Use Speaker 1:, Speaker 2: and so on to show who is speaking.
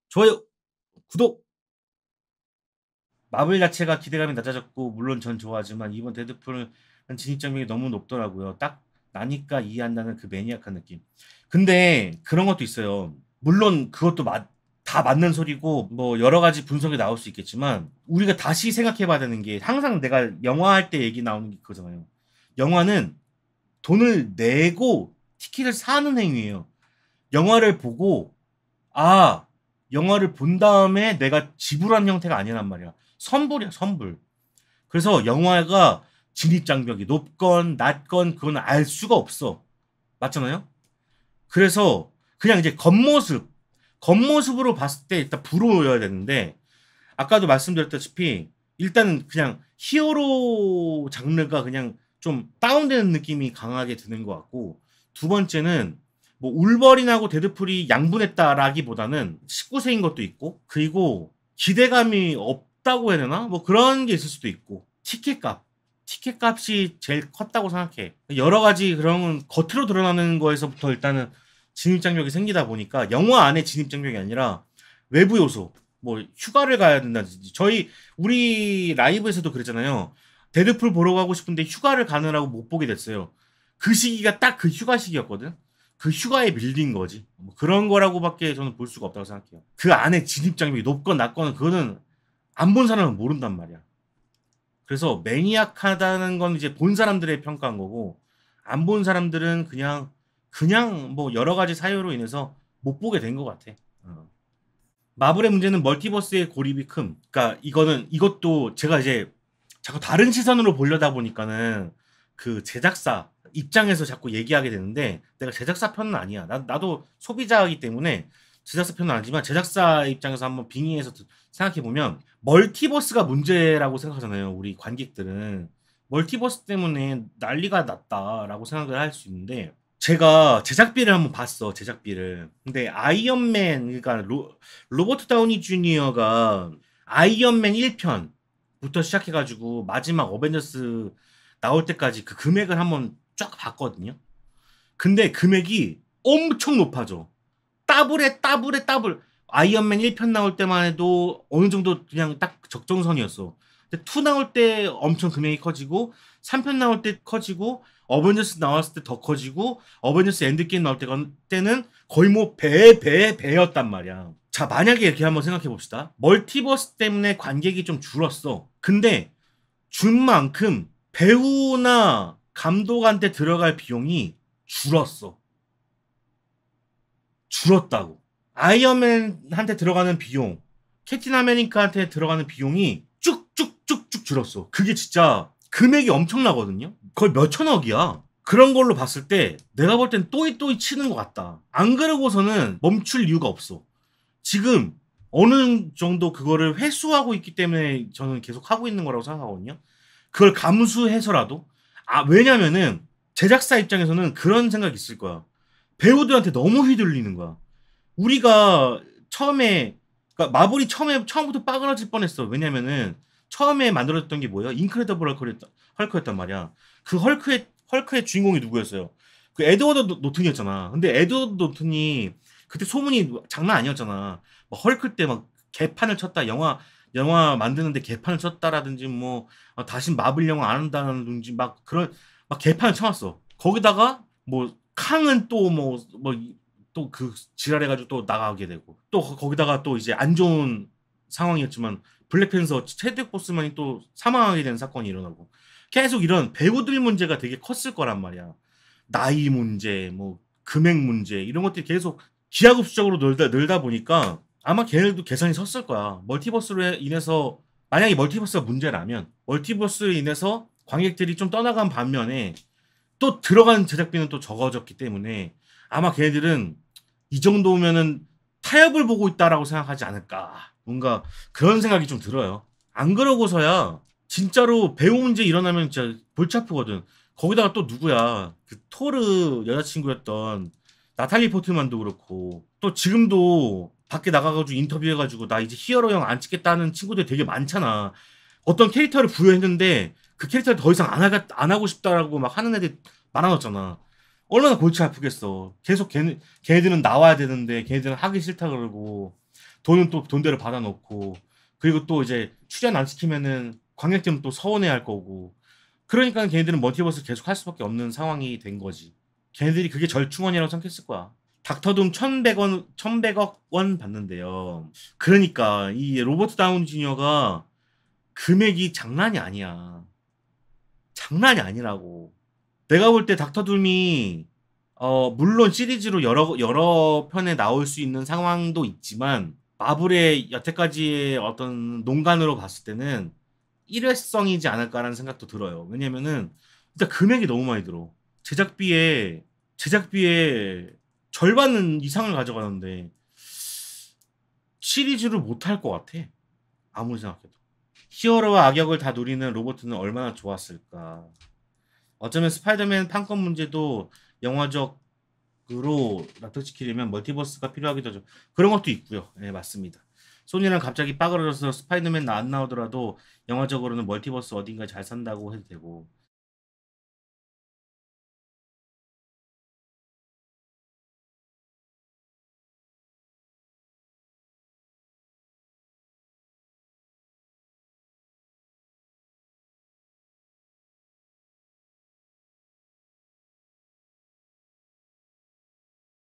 Speaker 1: 좋아요, 구독! 마블 자체가 기대감이 낮아졌고 물론 전 좋아하지만 이번 데드풀은 진입장벽이 너무 높더라고요. 딱 나니까 이해한다는 그 매니악한 느낌. 근데 그런 것도 있어요. 물론 그것도 다 맞는 소리고 뭐 여러 가지 분석이 나올 수 있겠지만 우리가 다시 생각해봐야 되는 게 항상 내가 영화 할 때 얘기 나오는 게 그거잖아요. 영화는 돈을 내고 티켓을 사는 행위예요. 영화를 보고 아, 영화를 본 다음에 내가 지불한 형태가 아니란 말이야. 선불이야, 선불. 그래서 영화가 진입장벽이 높건 낮건 그건 알 수가 없어. 맞잖아요? 그래서 그냥 이제 겉모습으로 봤을 때 일단 부러워야 되는데 아까도 말씀드렸다시피 일단은 그냥 히어로 장르가 그냥 좀 다운되는 느낌이 강하게 드는 것 같고 두 번째는 뭐 울버린하고 데드풀이 양분했다라기보다는 19세인 것도 있고 그리고 기대감이 없다고 해야 되나? 뭐 그런 게 있을 수도 있고 티켓값이 제일 컸다고 생각해. 여러 가지 그런 겉으로 드러나는 거에서부터 일단은 진입장벽이 생기다 보니까 영화 안에 진입장벽이 아니라 외부 요소 뭐 휴가를 가야 된다든지 우리 라이브에서도 그랬잖아요. 데드풀 보러 가고 싶은데 휴가를 가느라고 못 보게 됐어요. 그 시기가 딱 그 휴가 시기였거든. 그 휴가에 밀린 거지. 뭐 그런 거라고밖에 저는 볼 수가 없다고 생각해요. 그 안에 진입 장벽이 높건 낮건 그거는 안 본 사람은 모른단 말이야. 그래서 매니악하다는 건 이제 본 사람들의 평가한 거고 안 본 사람들은 그냥 뭐 여러 가지 사유로 인해서 못 보게 된 것 같아. 어. 마블의 문제는 멀티버스의 고립이 큼. 그러니까 이것도 제가 이제 자꾸 다른 시선으로 보려다 보니까는 그 제작사 입장에서 자꾸 얘기하게 되는데 내가 제작사 편은 아니야. 나도 소비자이기 때문에 제작사 편은 아니지만 제작사 입장에서 한번 빙의해서 생각해 보면 멀티버스가 문제라고 생각하잖아요. 우리 관객들은 멀티버스 때문에 난리가 났다라고 생각을 할 수 있는데 제가 제작비를 한번 봤어. 제작비를. 근데 아이언맨 그러니까 로버트 다우니 주니어가 아이언맨 1편부터 시작해가지고 마지막 어벤져스 나올 때까지 그 금액을 한번 쫙 봤거든요. 근데 금액이 엄청 높아져. 더블에 더블. 아이언맨 1편 나올 때만 해도 어느 정도 그냥 딱 적정선이었어. 근데 2 나올 때 엄청 금액이 커지고 3편 나올 때 커지고 어벤져스 나왔을 때 더 커지고 어벤져스 엔드게임 나올 때는 거의 뭐 배였단 말이야. 자, 만약에 이렇게 한번 생각해 봅시다. 멀티버스 때문에 관객이 좀 줄었어. 근데 준 만큼 배우나 감독한테 들어갈 비용이 줄었어. 줄었다고. 아이언맨한테 들어가는 비용, 캡틴 아메리카한테 들어가는 비용이 쭉쭉쭉쭉 줄었어. 그게 진짜 금액이 엄청나거든요. 거의 몇천억이야. 그런 걸로 봤을 때 내가 볼 땐 또이또이 치는 것 같다. 안 그러고서는 멈출 이유가 없어. 지금 어느 정도 그거를 회수하고 있기 때문에 저는 계속 하고 있는 거라고 생각하거든요. 그걸 감수해서라도 왜냐면은 제작사 입장에서는 그런 생각이 있을 거야. 배우들한테 너무 휘둘리는 거야. 우리가 처음에 그러니까 마블이 처음부터 빠그러질 뻔했어. 왜냐면은 처음에 만들어졌던 게 뭐예요? 인크레더블 헐크였단 말이야. 그 헐크의 주인공이 누구였어요? 그 에드워드 노튼이었잖아. 근데 에드워드 노튼이 그때 소문이 장난 아니었잖아. 막 헐크 때 막 개판을 쳤다. 영화 만드는데 개판을 쳤다라든지 뭐 다신 마블 영화 안 한다든지 막 그런 막 개판을 쳐놨어. 거기다가 뭐 캉은 또 또 그 지랄해가지고 또 나가게 되고 또 거기다가 또 이제 안 좋은 상황이었지만 블랙팬서 체드윅 보스만이 또 사망하게 되는 사건이 일어나고 계속 이런 배우들 문제가 되게 컸을 거란 말이야. 나이 문제, 뭐 금액 문제 이런 것들이 계속 기하급수적으로 늘다 보니까 아마 걔네들도 계산이 섰을 거야. 멀티버스로 인해서 만약에 멀티버스가 문제라면 멀티버스로 인해서 관객들이 좀 떠나간 반면에 또 들어간 제작비는 또 적어졌기 때문에 아마 걔네들은 이 정도면은 타협을 보고 있다라고 생각하지 않을까. 뭔가 그런 생각이 좀 들어요. 안 그러고서야 진짜로 배우 문제 일어나면 진짜 골치 아프거든. 거기다가 또 누구야. 그 토르 여자친구였던 나탈리 포트만도 그렇고 또 지금도 밖에 나가가지고 인터뷰해가지고 나 이제 히어로 형 안 찍겠다는 친구들 되게 많잖아. 어떤 캐릭터를 부여했는데 그 캐릭터를 더 이상 안 하고 싶다라고 막 하는 애들 많아졌잖아. 얼마나 골치 아프겠어. 계속 걔네들은 나와야 되는데 걔네들은 하기 싫다 그러고 돈은 또 돈대로 받아놓고 그리고 또 이제 출연 안 시키면은 관객들은 또 서운해할 거고 그러니까 걔네들은 멀티버스 계속 할 수밖에 없는 상황이 된 거지. 걔네들이 그게 절충원이라고 생각했을 거야. 닥터둠 1100억 원 받는데요. 그러니까 이 로버트 다우니 주니어가 금액이 장난이 아니야. 장난이 아니라고. 내가 볼 때 닥터둠이 물론 시리즈로 여러 편에 나올 수 있는 상황도 있지만 마블의 여태까지의 어떤 농간으로 봤을 때는 일회성이지 않을까라는 생각도 들어요. 왜냐면은 일단 금액이 너무 많이 들어. 제작비의 절반 이상을 가져가는데 시리즈를 못 할 것 같아. 아무리 생각해도. 히어로와 악역을 다 누리는 로버트는 얼마나 좋았을까. 어쩌면 스파이더맨 판권 문제도 영화적으로 납득시키려면 멀티버스가 필요하기도 하죠. 그런 것도 있고요. 네, 맞습니다. 소니랑 갑자기 빠그러져서 스파이더맨 안 나오더라도 영화적으로는 멀티버스 어딘가에 잘 산다고 해도 되고